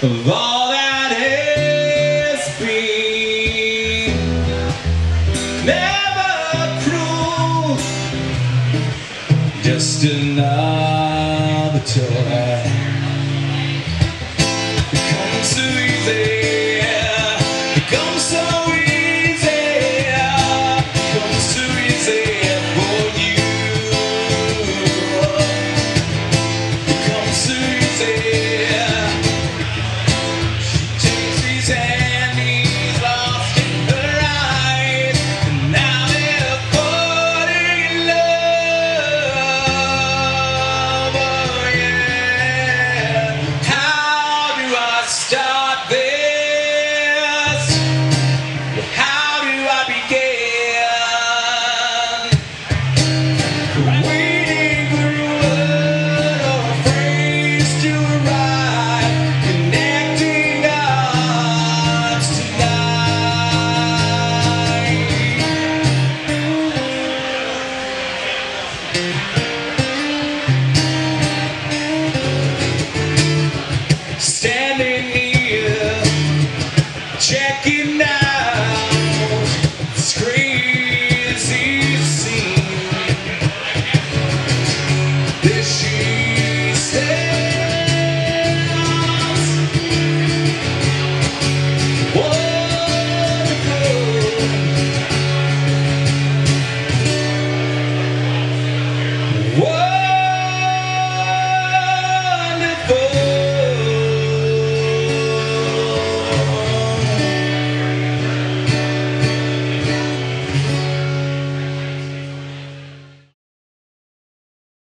of all that has been. Never cruel, just another toy. It comes so easy, it comes so easy, it comes so easy for you. It comes so easy. She takes his hand, he's lost in her eyes, and now they're falling in love. Oh yeah. How do I start this? How do I begin? Waiting for a word or a phrase to arrive, connecting us tonight. Standing here, checking out this crazy scene. This